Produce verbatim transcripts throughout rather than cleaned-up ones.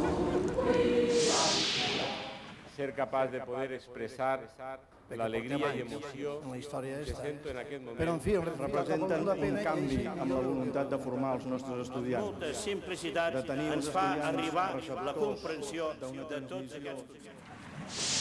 ser capaç de poder expressar l'alegria i emoció que sento en aquest moment. Però, en fi, representen un canvi amb la voluntat de formar els nostres estudiants. Molta simplicitat ens fa arribar la comprensió de tots aquests conceptes.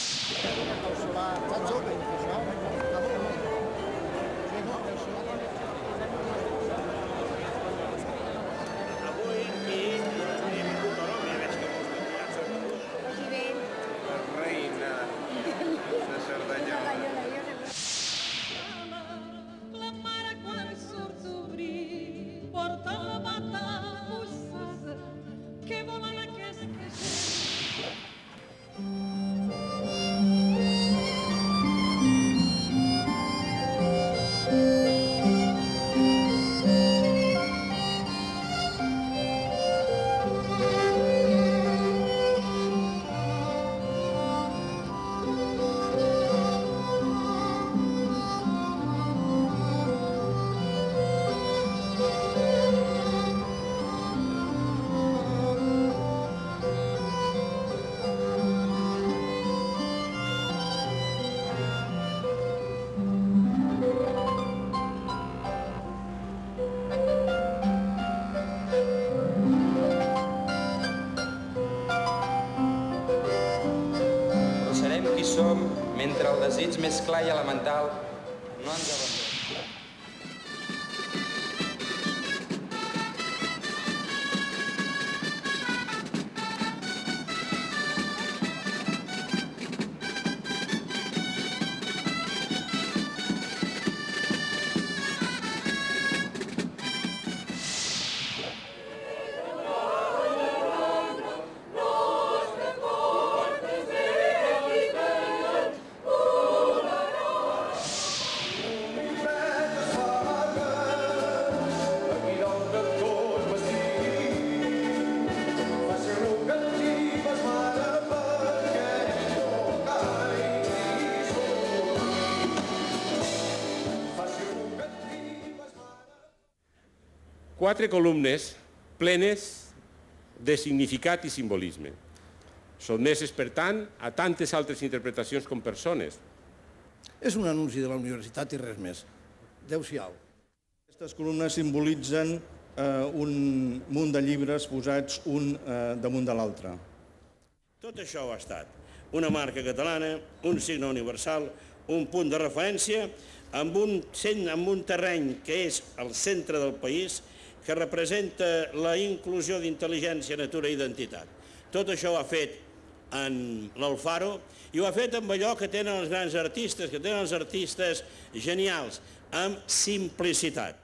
Avui aquí hem vingut a Roma, ja veig que molts convidats són coneguts. Reina de Cerdanyola. La mare quan surt a obrir porta la bata mossada que volen aquesta gent. Serem qui som mentre el desig més clar i elemental no ens abandoni. Quatre columnes plenes de significat i simbolisme, sotmeses, per tant, a tantes altres interpretacions com persones. És un anunci de la universitat i res més. Adéu-siau. Aquestes columnes simbolitzen un munt de llibres posats un damunt de l'altre. Tot això ha estat una marca catalana, un signe universal, un punt de referència amb un terreny que és el centre del país, que representa la inclusió d'intel·ligència, natura i identitat. Tot això ho ha fet en l'Alfaro i ho ha fet amb allò que tenen els grans artistes, que tenen els artistes genials, amb simplicitat.